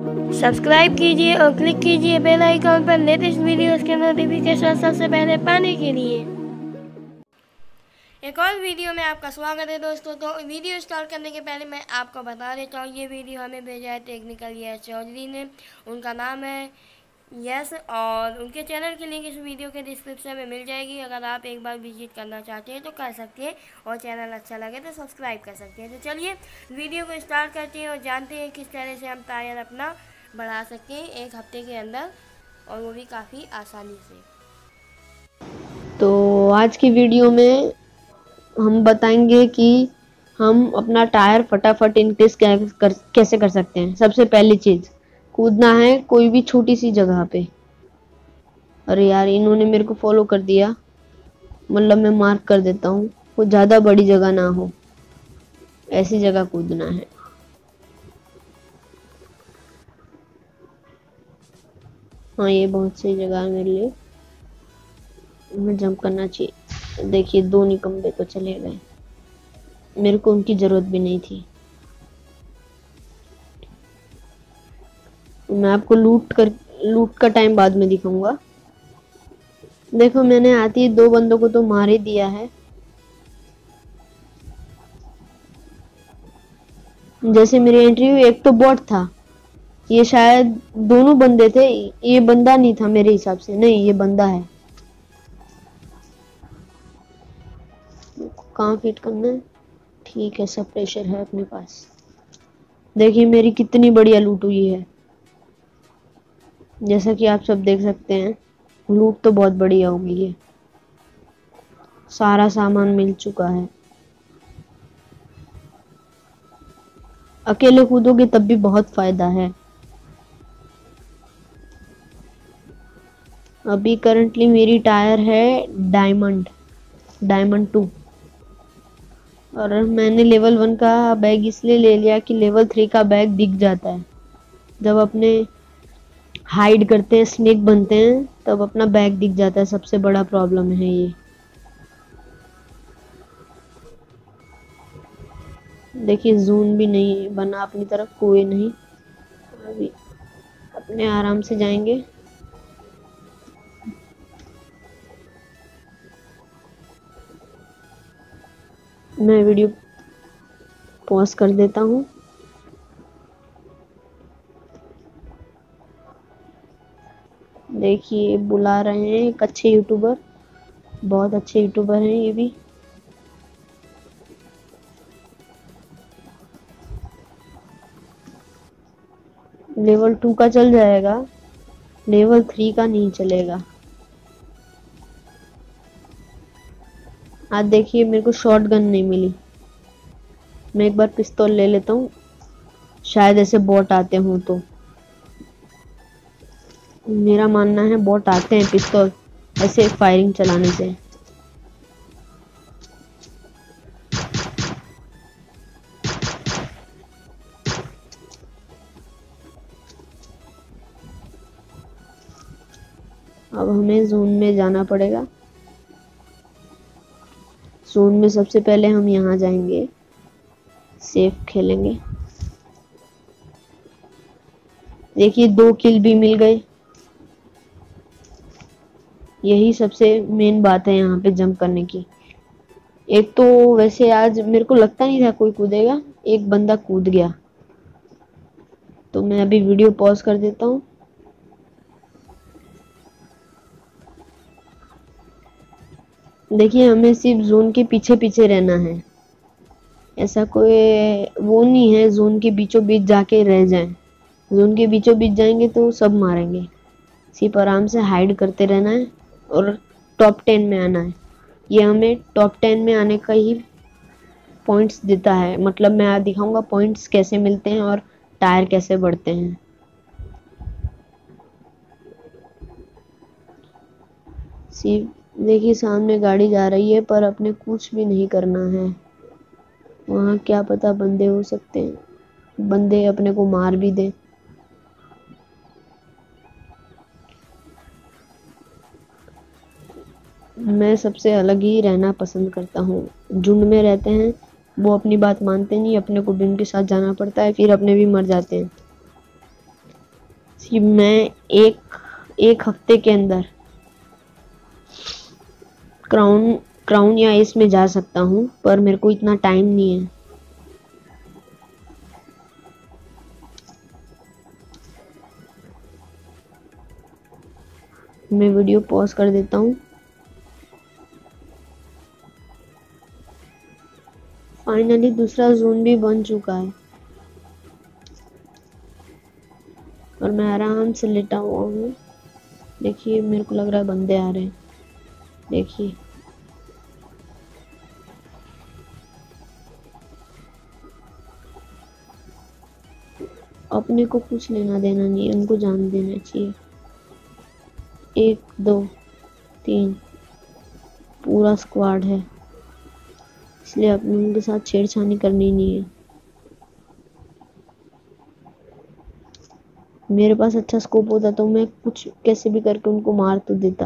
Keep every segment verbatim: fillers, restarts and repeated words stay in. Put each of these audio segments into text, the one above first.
Subscribe कीजिए और click कीजिए बेल आइकॉन पर लेटेस्ट वीडियोस के नोटिफिकेशन सबसे पहले पाने के लिए। एक और वीडियो में आपका स्वागत है दोस्तों। तो वीडियो स्टार्ट करने के पहले मैं आपको बता देता हूँ, ये वीडियो हमें भेजा है टेक्निकल यश चौधरी ने। उनका नाम है यश और उनके चैनल की लिंक इस वीडियो के डिस्क्रिप्शन में मिल जाएगी। अगर आप एक बार विजिट करना चाहते हैं तो कर सकते हैं और चैनल अच्छा लगे तो सब्सक्राइब कर सकते हैं। तो चलिए वीडियो को स्टार्ट करते हैं और जानते हैं किस तरह से हम टायर अपना बढ़ा सकते हैं एक हफ्ते के अंदर, और वो भी काफ़ी आसानी से। तो आज की वीडियो में हम बताएंगे कि हम अपना टायर फटाफट इंक्रीज कर, कैसे कर सकते हैं। सबसे पहली चीज, कूदना है कोई भी छोटी सी जगह पे। अरे यार, इन्होंने मेरे को फॉलो कर दिया, मतलब मैं मार्क कर देता हूँ। वो ज्यादा बड़ी जगह ना हो, ऐसी जगह कूदना है। हाँ, ये बहुत सही जगह है मेरे लिए, मैं जंप करना चाहिए। देखिए, दो निकम्बे तो चले गए, मेरे को उनकी जरूरत भी नहीं थी। मैं आपको लूट कर लूट का टाइम बाद में दिखाऊंगा। देखो, मैंने आती ही दो बंदों को तो मार ही दिया है। जैसे मेरी एंट्री हुई, एक तो बॉट था, ये शायद दोनों बंदे थे। ये बंदा नहीं था मेरे हिसाब से, नहीं ये बंदा है। कहाँ फिट करना है? ठीक है, सब प्रेशर है अपने पास। देखिए मेरी कितनी बढ़िया लूट हुई है, जैसा कि आप सब देख सकते हैं। लूट तो बहुत बढ़िया हो गई है, सारा सामान मिल चुका है। अकेले कूदोगे तब भी बहुत फायदा है। अभी करंटली मेरी टायर है डायमंड डायमंड टू, और मैंने लेवल वन का बैग इसलिए ले लिया कि लेवल थ्री का बैग दिख जाता है। जब अपने हाइड करते हैं, स्नेक बनते हैं, तब अपना बैग दिख जाता है। सबसे बड़ा प्रॉब्लम है ये। देखिए, जोन भी नहीं बना अपनी तरफ, कोई नहीं। अभी अपने आराम से जाएंगे। मैं वीडियो पॉज कर देता हूँ। देखिए, बुला रहे हैं एक अच्छे यूट्यूबर, बहुत अच्छे यूट्यूबर हैं ये भी। लेवल टू का चल जाएगा, लेवल थ्री का नहीं चलेगा। आज देखिए, मेरे को शॉट गन नहीं मिली। मैं एक बार पिस्तौल ले लेता हूँ, शायद ऐसे बॉट आते हों तो। मेरा मानना है बॉट आते हैं पिस्तौल ऐसे फायरिंग चलाने से। अब हमें जोन में जाना पड़ेगा। जोन में सबसे पहले हम यहाँ जाएंगे, सेफ खेलेंगे। देखिए, दो किल भी मिल गए। यही सबसे मेन बात है यहाँ पे जंप करने की। एक तो वैसे आज मेरे को लगता नहीं था कोई कूदेगा, एक बंदा कूद गया। तो मैं अभी वीडियो पॉज कर देता हूँ। देखिए, हमें सिर्फ जोन के पीछे पीछे रहना है। ऐसा कोई वो नहीं है जोन के बीचों बीच जाके रह जाएं। जोन के बीचों बीच जाएंगे तो सब मारेंगे। सिर्फ आराम से हाइड करते रहना है और टॉप टेन में आना है। ये हमें टॉप टेन में आने का ही पॉइंट्स देता है। मतलब मैं दिखाऊंगा पॉइंट्स कैसे मिलते हैं और टायर कैसे बढ़ते हैं। सिर्फ देखिए, सामने गाड़ी जा रही है, पर अपने कुछ भी नहीं करना है। वहाँ क्या पता बंदे हो सकते हैं, बंदे अपने को मार भी दें। मैं सबसे अलग ही रहना पसंद करता हूँ। झुंड में रहते हैं वो अपनी बात मानते नहीं, अपने को भी उनके साथ जाना पड़ता है, फिर अपने भी मर जाते हैं। कि मैं एक एक हफ्ते के अंदर क्राउन क्राउन या एस में जा सकता हूँ, पर मेरे को इतना टाइम नहीं है। मैं वीडियो पॉज कर देता हूँ। फाइनली दूसरा जोन भी बन चुका है और मैं आराम से लेटा हुआ हूँ। देखिए मेरे को लग रहा है बंदे आ रहे हैं। देखिए अपने को कुछ लेना देना नहीं, उनको जान देना चाहिए। एक दो तीन पूरा स्क्वाड है, इसलिए अपने उनके साथ छेड़छानी करनी नहीं है। मेरे पास अच्छा स्कोप होता तो मैं कुछ कैसे भी करके उनको मार तो देता,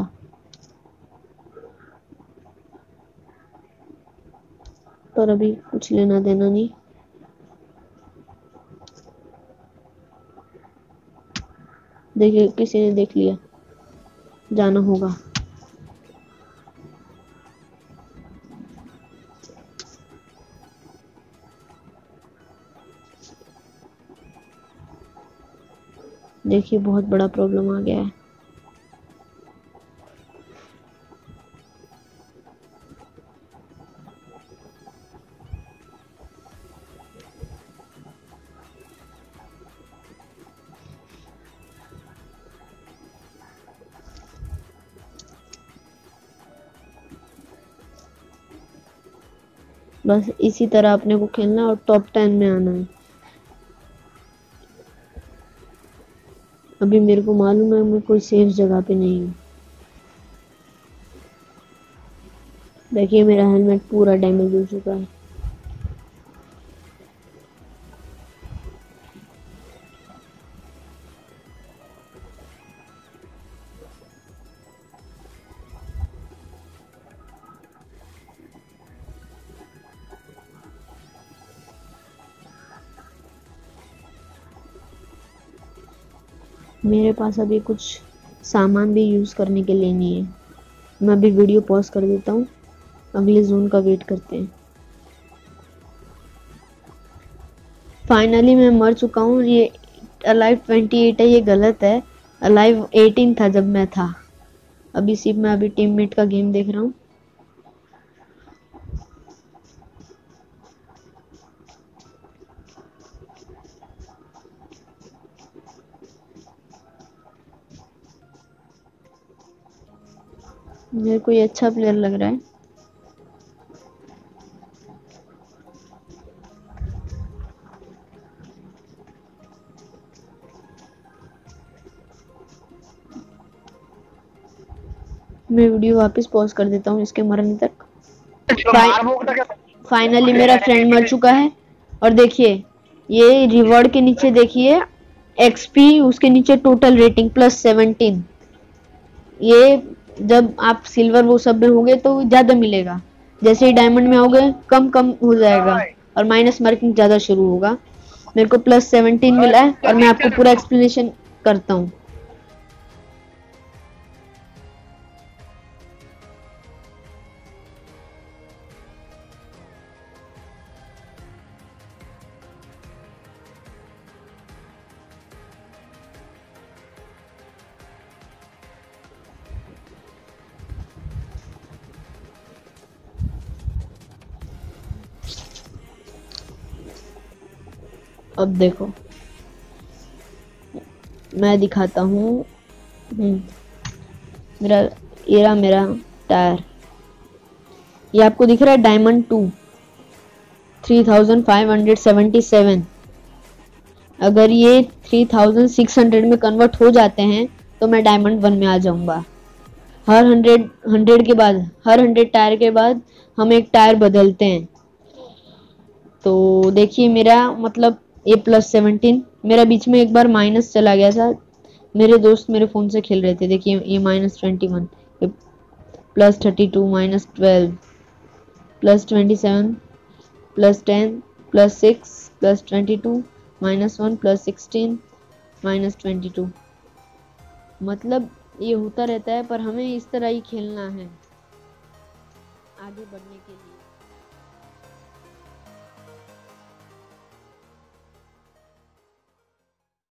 पर अभी कुछ लेना देना नहीं। देखिए किसी ने देख लिया, जाना होगा। देखिए बहुत बड़ा प्रॉब्लम आ गया है। बस इसी तरह अपने को खेलना और टॉप टेन में आना है। अभी मेरे को मालूम है मैं कोई सेफ जगह पे नहीं हूँ। देखिए मेरा हेलमेट पूरा डैमेज हो चुका है। मेरे पास अभी कुछ सामान भी यूज़ करने के लिए नहीं है। मैं अभी वीडियो पॉज कर देता हूँ, अगले जोन का वेट करते हैं। फाइनली मैं मर चुका हूँ। ये अलाइव अट्ठाईस है, ये गलत है। अलाइव अठारह था जब मैं था। अभी सिर्फ मैं अभी टीममेट का गेम देख रहा हूँ। मेरे को ये अच्छा प्लेयर लग रहा है। मैं वीडियो वापस पॉज कर देता हूँ इसके मरने तक। फाइनली मेरा फ्रेंड मर चुका है। और देखिए ये रिवॉर्ड के नीचे देखिए एक्सपी, उसके नीचे टोटल रेटिंग प्लस सेवनटीन। ये जब आप सिल्वर वो सब में होगे तो ज्यादा मिलेगा, जैसे ही डायमंड में आओगे कम कम हो जाएगा और माइनस मार्किंग ज्यादा शुरू होगा। मेरे को प्लस सेवनटीन मिला है और मैं आपको पूरा एक्सप्लेनेशन करता हूँ। अब देखो मैं दिखाता हूँ। मेरा ये रहा मेरा टायर, ये आपको दिख रहा है diamond two three thousand five hundred seventy seven. अगर ये थ्री थाउजेंड सिक्स हंड्रेड में कन्वर्ट हो जाते हैं तो मैं डायमंड वन में आ जाऊंगा। हर हंड्रेड हंड्रेड के बाद, हर हंड्रेड टायर के बाद हम एक टायर बदलते हैं। तो देखिए मेरा मतलब ये प्लस सेवनटीन, मेरा बीच में एक बार माइनस चला गया था। मेरे दोस्त मेरे फोन से खेल रहे थे। देखिए ये minus twenty one, plus thirty two, minus twelve, plus twenty seven, plus ten, plus six, plus twenty two, minus one, plus sixteen, minus twenty two. मतलब ये होता रहता है, पर हमें इस तरह ही खेलना है आगे बढ़ने के लिए।